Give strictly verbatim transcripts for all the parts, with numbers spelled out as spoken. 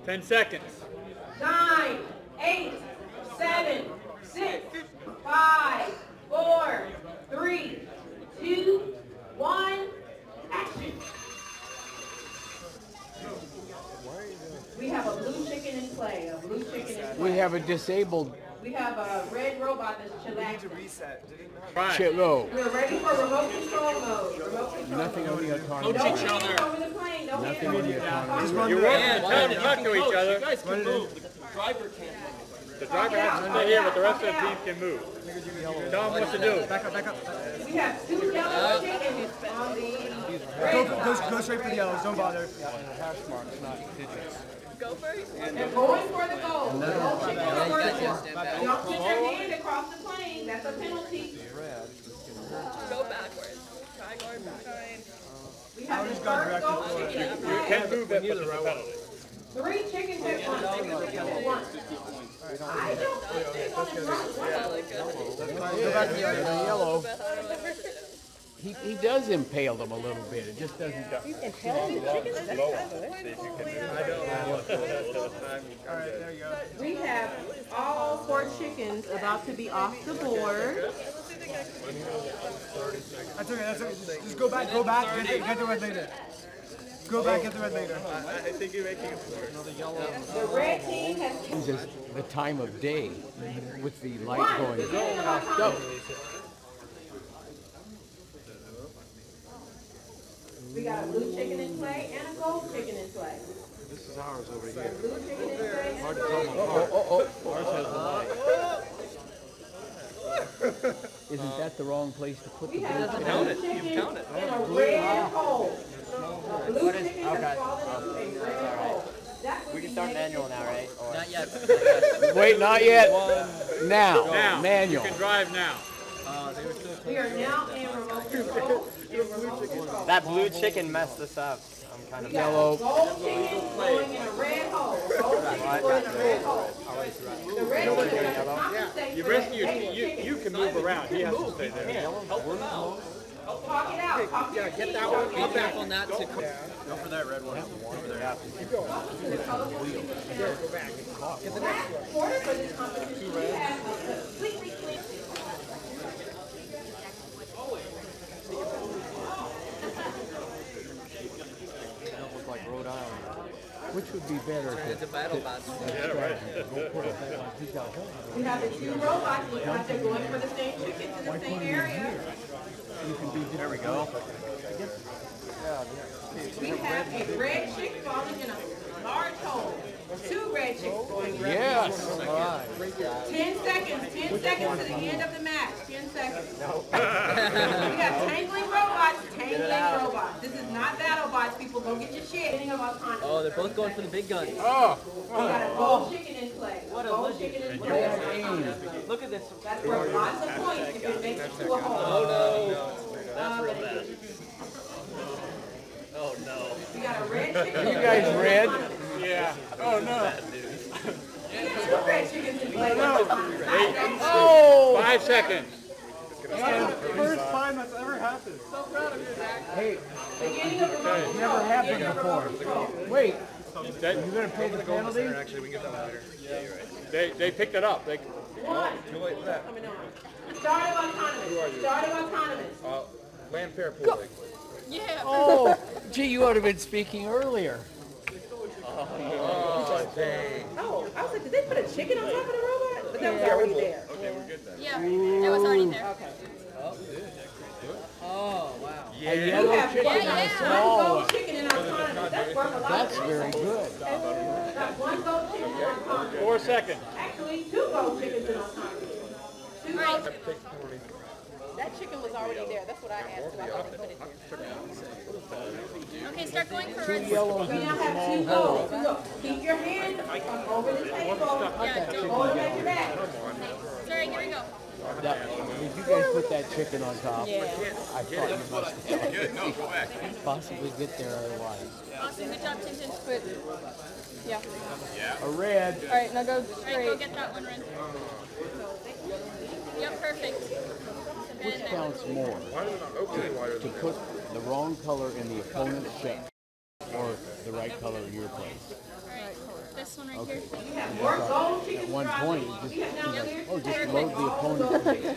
Ten seconds. Nine, eight, seven, six, five, four, three, two, one, action. We have a blue chicken in play, a blue chicken in play. We have a disabled We have a red robot that's chillaxing. Chilo. We're ready for remote control mode. Remote control Nothing mode. on the autonomy. Don't hand over the plane. Don't Nothing hand on over the the autonomy. You're working the time to talk to each other. You guys can move. The driver can't. The driver has to stay here, but the rest of the team can move. Tell them what to do. Back up, back up. We have two yellow chickens on the red Go, robot. go, go straight for the yellows. Don't bother. Go first. They're going for the goal. The goal chicken is for the goal. Don't put your hand across the plane. That's a penalty. Go backwards. Try going backwards. We have the first goal chicken in You play. can't move it, but there's a penalty. Three chickens at once. Three chickens at once. I don't think they're going to drop one. Go back to the yellow. He, he does impale them a little bit. It just doesn't. We have all four chickens about to be off the board. That's okay, that's okay. Just, just go back, go back, get the, get the red later. Go back, get the red later. I think you're making it worse. The red team has This is the time of day with the light one. going. Beginning of our Go. time. We got a blue chicken in play and a gold chicken in play. This is ours over So here. blue chicken in play and Hard a to tell gold. them apart. Oh, oh, Ours has the light. oh. Isn't that the wrong place to put the We blue have a chicken? blue chicken in a red hole. A blue chicken has fallen into a red hole. That would We can be start negative manual now, right? Or Not yet. Wait, not yet. Now, Now, manual. you can drive now. We are now in remote control. In remote control. that blue chicken messed us up. I'm kind of We got Yellow. gold chicken going in a red hole. Gold chicken going in a red hole. The red chicken has to compensate You for risk that you, negative you, chicken. you can move around. He has to stay there. Talk it out. Talk to your team. Talk it out. Careful not to. Go for that red one. Over there. Last quarter for this competition, we have a completely clean. Almost like Rhode Island. Which would be better? It's a battle bot. We have the two robots look like they're going for the same chickens in the same area. There we go. We have a red chick falling in a large hole. Two red chicks going in. Yes. Ten seconds. Ten seconds to the end of the match. Ten seconds. We have tangling robots. Tangling robots. This is not BattleBots. People, go get your shit. Beginning of autonomy. Oh, they're both going for the big guns. Oh. We got a gold chicken in play. What a gold legend. chicken in play. Look at this. That's worth lots of points if it makes it to a hole. Oh That's real bad. Oh no. We got a red chicken. You guys red? Yeah. Oh, no. Two red chickens in play. Oh. Five seconds. First time that's ever happened. Hey, Beginning of the round. never happened before. Wait, They, you gonna pay the penalty? Actually, we can get that later. they, they picked it up. They, One. Too late for that. Coming on. Starting autonomous. Starting autonomous. Uh, land fair pooling. Yeah. Oh, gee, you would have been speaking earlier. Oh, dang. Oh, I was like, did they put a chicken on top of the robot? But that was already there. Okay, we're good then. Yeah. It was already there. Okay. Oh wow. A yellow have chicken one, and a yeah. one small gold one. chicken in autonomous. That's worth a lot. That's of very good. Got one gold chicken in autonomous. four seconds. Actually, two gold chickens in autonomous. Two gold Right. chickens. That chicken was already there. That's what I asked. I thought they put it there. Okay, start going for Two red. yellows We and now a have small two hole. gold. Two gold. Keep your hand over the table. Yeah, don't. Hold it at your back. Sorry, here we go. That, did you guys put that chicken on top? Yeah. I thought you must have. Possibly get there otherwise. Awesome. Good job, Tintin. But, yeah. A red. All right, now go All right, go straight. get that one, Ren. Yep, perfect. Which And there. counts more? Why is it not opening wider To than put the wrong color in the opponent's check or the right color in your place? All right. This this one right here. We have more gold chicken At one strawberries. point, it just, We have now cleared oh, just perfect. load the opponent's face.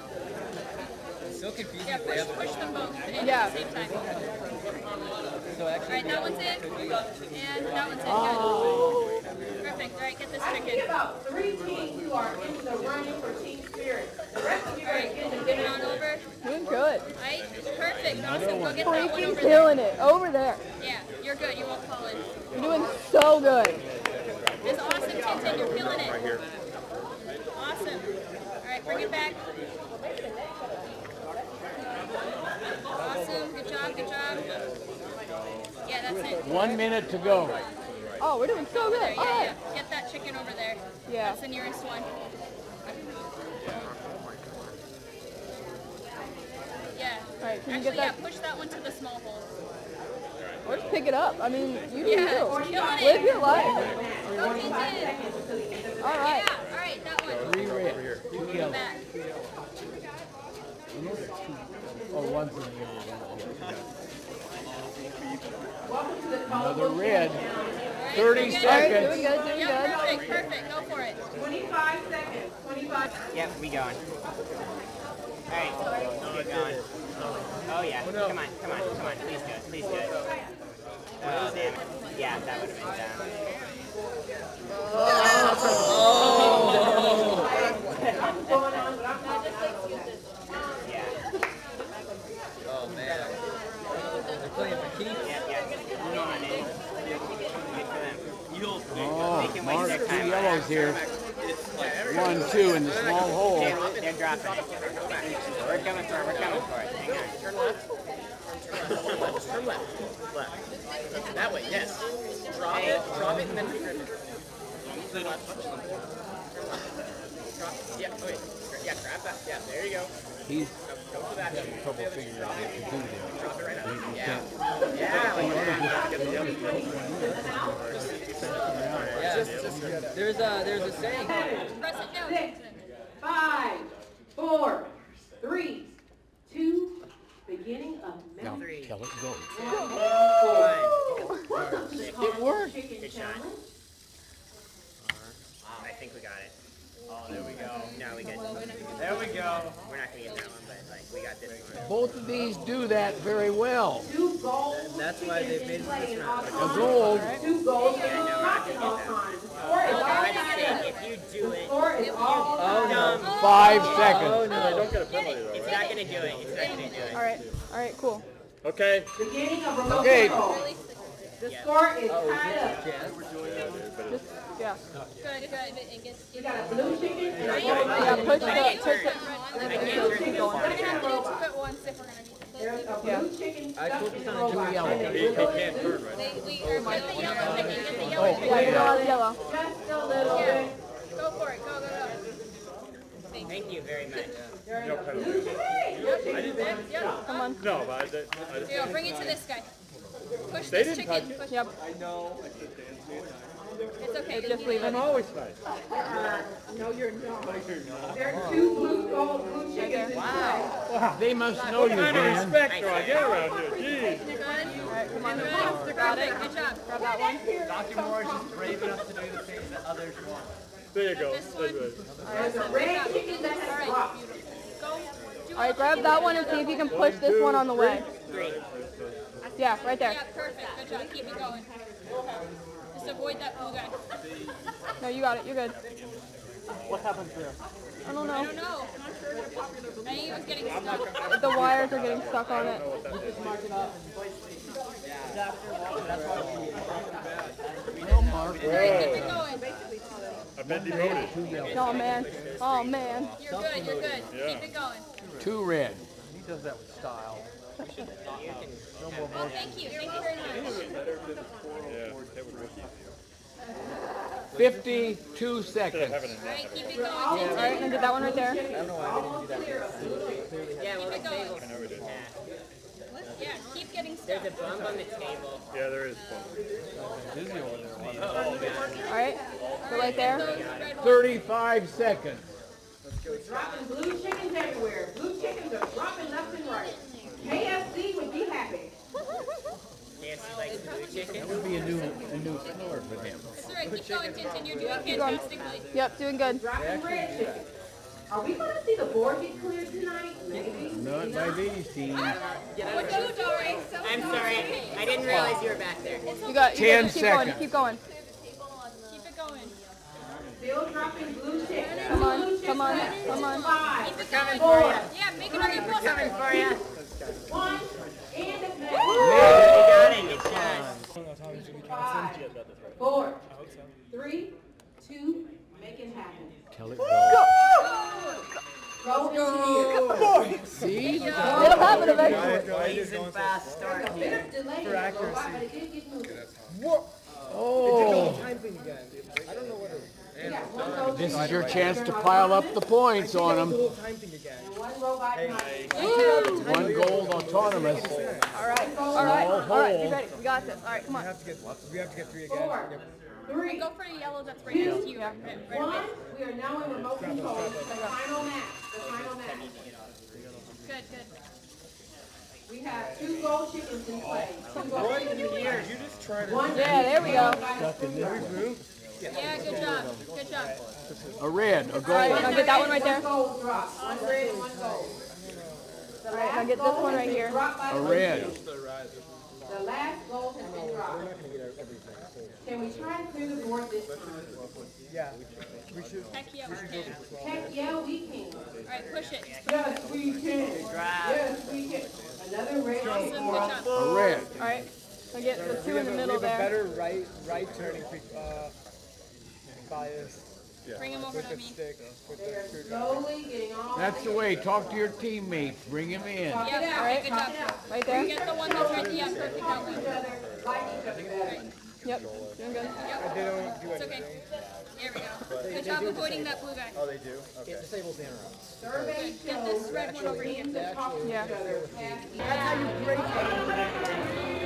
So confusing. Yeah, push, push them both in Yeah. at the same time. So All actually, right, that one's in, and that one's in. Oh. Good. Perfect. All right, get this I see chicken. about three teams who are in the running for Team Spirit. The rest of you All are right, getting get it on over. Doing good. All right, perfect. Awesome. Go get that one Freaking over there. killing it. Over there. Yeah, you're good. You won't fall in. You're doing so good. It's awesome, Tintin. You're killing it. Awesome. All right, bring it back. Awesome. Good job. Good job. Yeah, that's it. One minute to go. Oh, we're doing so There, good. All yeah, right. yeah. Get that chicken over there. Yeah. That's the nearest one. Yeah. All right, can you Actually, get yeah, that? push that one to the small hole. Or just pick it up. I mean, you do Yeah, you. killing it. Live your life. Go, Tintin. All right. Yeah, all right, that one. Three red, two Go yellow. back. Oh, one's in the yellow. Welcome to the Another red. All right, Thirty good. All right, seconds. doing good, doing Yeah, good. perfect, perfect. Go for it. twenty-five seconds. twenty-five. Yep, we going. Alright, keep going. Oh yeah, come on, come on, come on, please do it, please do it. Oh, damn it. Yeah, that would have been done. Yeah. oh man. They're playing for keeps. Yep, yep. Come on, Eddie. Good for them. Oh, They can waste Mark, their two time. yellows here. One, two in the small hole. They're, they're dropping it. We're coming for it, we're coming for it. Hang on. Turn left. Turn left. Turn left. Left. That way, yes. Drop it, drop it, and then grip it. Turn left. Drop. Yeah, okay. Yeah, grab that. Yeah, there you go. He's Go for that. trouble figuring out what to do there. Drop it right now. You Yeah. can't. Yeah, like that. Yeah. There's a there's a saying. Press it down. Six, five, four, three, two, beginning of Now, minute. till it goes. It worked. Chicken challenge. I think we got it. Oh, there we go. No, we good. There we go. We're not gonna get that one, but like we got this one. Both of these do that very well. Two gold That's why they made chickens in it play this in round. all A gold. times. Two gold chickens dropped in all times. The score is all I tied think up. if you do The it, score is all tied up. um, Five Oh seconds. no. Don't get a penalty though, it's right? not gonna do it. It's not gonna do it. All right. All right, cool. Okay. Beginning of remote Okay. control. The score is tied up. Just, yeah. Good, good. And get, We got a blue chicken and a gold Yeah, chicken. push the, push the, I can't turn too far. we're gonna have to do two at once if we're gonna do There's a Yeah. blue chicken I stuck focus in the on robot. yellow. And He, they he wiggle can't turn right. They, we are get the yellow chicken, get the yellow Oh, chicken. yeah, you're not yellow. Just a little Yeah. bit. Go for it, go, go, go. Thank you very much. There's No a penalty. blue chicken. Yep, yep. Come on. No, but I, did- I just, Here, bring it to this guy. Push They this didn't chicken. touch it. Push. Yep. It's okay. Just leave I'm it. always nice. No, you're not. There's two blue gold blue chickens in play. They must know you, What kind of man. respect do I get around here? Jeez. You're good? All right, come on. Good. Got it. Good job. Grab that one. Doctor Moore is just brave enough to do the things that others want. There you go. This That's one. good. There's a red chicken that has dropped. Go. Do All right, grab that one and see if you can push this one on the way. Yeah, right there. Yeah, perfect. Good job. Keep it going. Just avoid that blue guy. No, you got it. You're good. What happened here? I don't I know. don't know. I think he was getting stuck. The wires are getting stuck on it. No, Mark. Keep it going. I've been demoted. Oh man. Oh man. You're good. You're good. Yeah. Keep it going. Two red. He does that with style. Oh, thank you. Thank you very much. Fifty-two seconds. Having a All right, keep it going. All right, and did that one right there. Yeah, well, the Keep it table. going. Yeah. Yeah, keep getting stuck. There's a bump on the table. Yeah, there is All right. Go right there. Those red ones. Thirty-five seconds. Dropping blue chickens everywhere. Blue chickens are dropping left and right. K F C would be happy. K F C likes blue chicken. That would be a new, a new too slow for him. That's all right. Keep going, Tintin. You're doing Keep going. fantastically. Yep, doing good. Dropping red chicken. Are we gonna see the board get cleared tonight? Maybe. Not by these teams. What you, Dory? I'm sorry. I didn't realize you were back there. You got, you Ten got, keep going, seconds. keep going. Keep it going. Still dropping blue chicken. Come on, Blue chicken. come on, come on. Five, Keep it going. four, Yeah, make it on your post. Coming for you. one, and it's You got it. Good shot. five, four, three, two, make it happen. Tell it go. Go engineer. See? It'll happen eventually. Blazing fast start Bit here. of delay in the robot, but it did get moving. Oh, Time thing again. I don't know what it is. We got one gold this chicken. is your chance to pile up the points on The them. whole time thing again. And one robot night. One gold autonomous. All right, all right, all right, get ready. We got this. All right, come We on. have to get. We have to get three again. Four, Yep. three, Go for the yellow that's right next to you. Right, right one. away. We are now in remote control. The final match. The final match. Good, good. We have two gold chickens in play. Two gold chickens in play. You just try to. One Yeah, there we go. Yeah, good job. Good job. A red, a All right, gold. now get that one right there. One gold drop. One red and one gold. The All right, now last get this gold one has right been here. dropped by A the red. The last gold has been dropped. Can we try and clear the board this time? Yeah. We should. Heck yeah, we can. Heck yeah, we can. All right, push it. Yes, we can. Yes, we can. Another red. Awesome. Good job. A red. All right, now get the two in the We middle have a there. better right right turning uh, bias Bring him over with to the me. stick with They are the screwdriver. slowly getting all. That's the way. Talk to your teammates. Bring him in. Yeah, It out. all right, good job. Right there. Get the one that's right. Yeah, perfect. That one. Each other, like each other better. Yep, doing good. But they don't do It's okay. anything. There we go. Good job avoiding that blue guy. Oh, they do? Okay. Survey Get shows this red one over here. that talk to each Yeah. other past each That's how you break it.